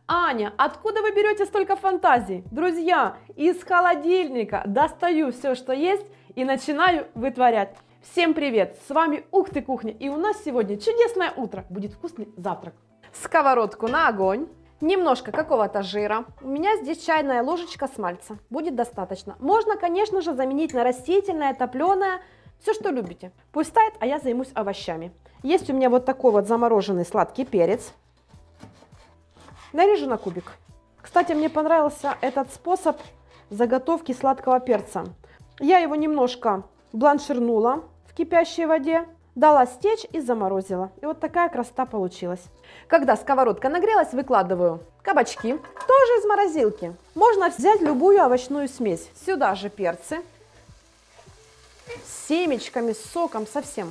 Аня, откуда вы берете столько фантазий? Друзья, из холодильника достаю все, что есть, и начинаю вытворять. Всем привет! С вами Ух ты Кухня, и у нас сегодня чудесное утро, будет вкусный завтрак. Сковородку на огонь, немножко какого-то жира. У меня здесь чайная ложечка смальца, будет достаточно. Можно, конечно же, заменить на растительное, топленое, все, что любите. Пусть тает, а я займусь овощами. Есть у меня вот такой вот замороженный сладкий перец. Нарежу на кубик. Кстати, мне понравился этот способ заготовки сладкого перца. Я его немножко бланширнула в кипящей воде, дала стечь и заморозила. И вот такая красота получилась. Когда сковородка нагрелась, выкладываю кабачки, тоже из морозилки. Можно взять любую овощную смесь. Сюда же перцы с семечками, с соком, совсем.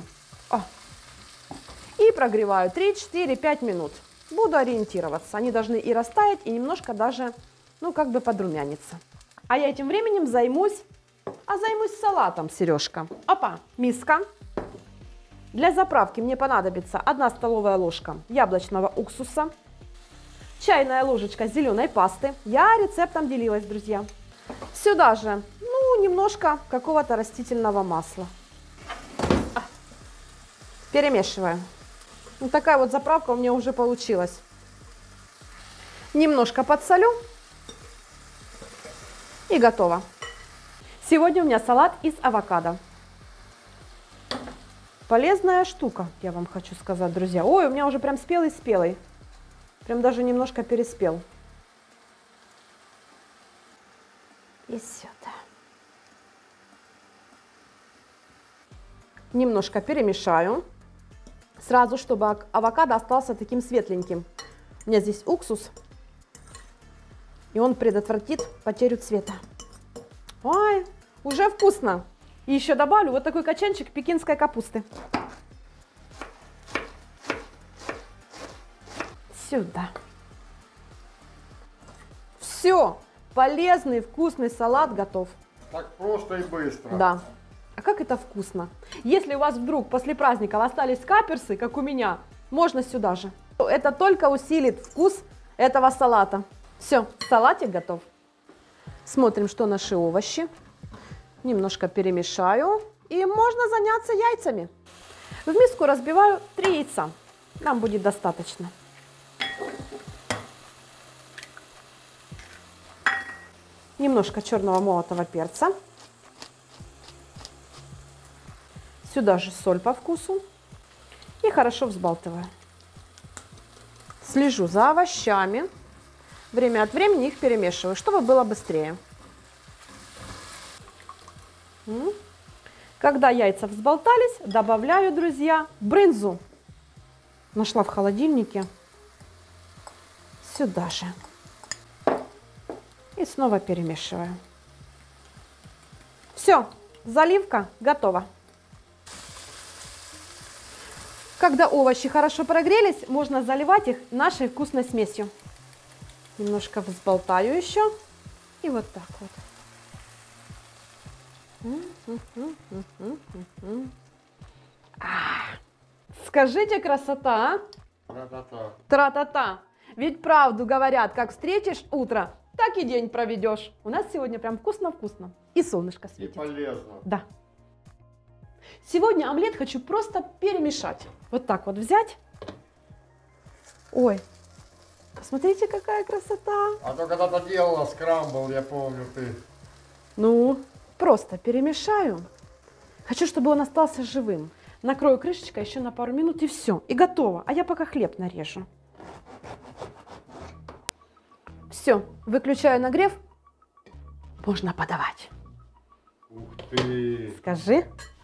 И прогреваю 3-4-5 минут. Буду ориентироваться. Они должны и растаять, и немножко даже, как бы подрумяниться. А я этим временем займусь салатом, Сережка. Опа, миска. Для заправки мне понадобится 1 столовая ложка яблочного уксуса, чайная ложечка зеленой пасты. Я рецептом делилась, друзья. Сюда же, немножко какого-то растительного масла. Перемешиваю. Вот такая вот заправка у меня уже получилась. Немножко подсолю. И готово. Сегодня у меня салат из авокадо. Полезная штука, я вам хочу сказать, друзья. Ой, у меня уже прям спелый. Прям даже немножко переспел. И сюда. Немножко перемешаю. Сразу, чтобы авокадо остался таким светленьким. У меня здесь уксус. И он предотвратит потерю цвета. Ой, уже вкусно. И еще добавлю вот такой качанчик пекинской капусты. Сюда. Все, полезный, вкусный салат готов. Так просто и быстро. Да. А как это вкусно. Если у вас вдруг после праздников остались каперсы, как у меня, можно сюда же. Это только усилит вкус этого салата. Все, салатик готов. Смотрим, что наши овощи. Немножко перемешаю. И можно заняться яйцами. В миску разбиваю 3 яйца. Нам будет достаточно. Немножко черного молотого перца. Сюда же соль по вкусу. И хорошо взбалтываю. Слежу за овощами. Время от времени их перемешиваю, чтобы было быстрее. Когда яйца взболтались, добавляю, друзья, брынзу. Нашла в холодильнике. Сюда же. И снова перемешиваю. Все, заливка готова. Когда овощи хорошо прогрелись, можно заливать их нашей вкусной смесью. Немножко взболтаю еще. И вот так вот. Скажите, красота, а? Тра-та-та. Тра-та-та. Ведь правду говорят, как встретишь утро, так и день проведешь. У нас сегодня прям вкусно-вкусно. И солнышко светит. И полезно. Да. Сегодня омлет хочу просто перемешать. Вот так вот взять. Ой, посмотрите, какая красота. А то когда-то делала скрамбл, я помню, ты. Просто перемешаю. Хочу, чтобы он остался живым. Накрою крышечкой еще на пару минут и все. И готово. А я пока хлеб нарежу. Все, выключаю нагрев. Можно подавать. Ух ты. Скажи.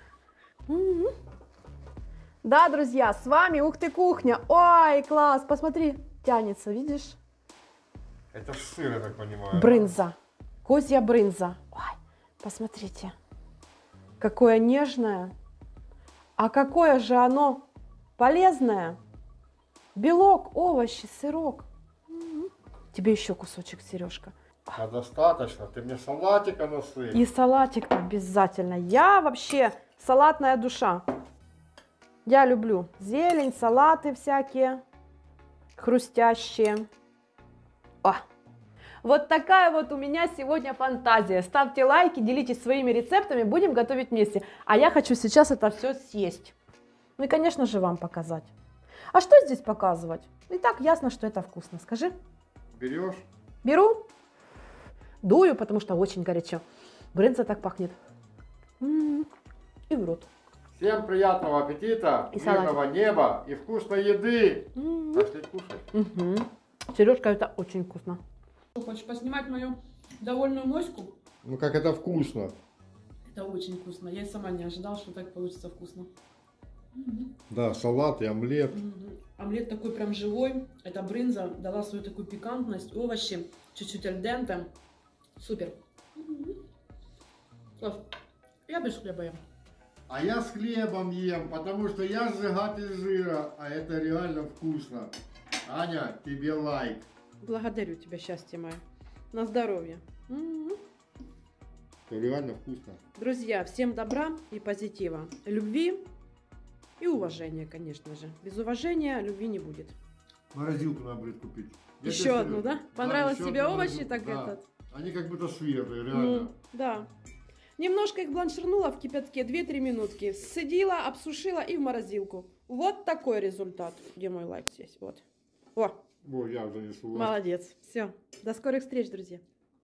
Да, друзья, с вами Ух ты Кухня. Ой, класс, посмотри, тянется, видишь? Это ж сыр, я так понимаю. Брынза, козья брынза. Ой, посмотрите, какое нежное. А какое же оно полезное. Белок, овощи, сырок. Тебе еще кусочек, Сережка. А достаточно, ты мне салатика насыпь. И салатик обязательно. Я вообще салатная душа. Я люблю зелень, салаты всякие, хрустящие. О! Вот такая вот у меня сегодня фантазия. Ставьте лайки, делитесь своими рецептами, будем готовить вместе. А я хочу сейчас это все съесть. Ну и, конечно же, вам показать. А что здесь показывать? И так ясно, что это вкусно. Скажи. Берешь? Беру, дую, потому что очень горячо. Брынза так пахнет. И в рот. Всем приятного аппетита, И мирного неба и вкусной еды. Пошли кушать. Сережка, это очень вкусно. Хочешь поснимать мою довольную моську? Ну как это вкусно. Это очень вкусно. Я и сама не ожидала, что так получится вкусно. Да, салат и омлет. Омлет такой прям живой. Эта брынза дала свою такую пикантность. Овощи чуть-чуть альденте. Супер. Класс. Я без хлеба ем. А я с хлебом ем, потому что я сжигатель жира, а это реально вкусно. Аня, тебе лайк. Благодарю тебя, счастье мое. На здоровье. Это реально вкусно. Друзья, всем добра и позитива. Любви и уважения, конечно же. Без уважения любви не будет. Морозилку надо будет купить. Я Еще тебе одну, серьезно. да? Понравилось еще тебе одну овощи, морозилку, так да. этот? Они как будто свежие, реально. Да. Немножко их бланширнула в кипятке, 2-3 минутки. Сцедила, обсушила и в морозилку. Вот такой результат. Где мой лайк здесь? Вот. О, О, я занесу. молодец. Все. До скорых встреч, друзья.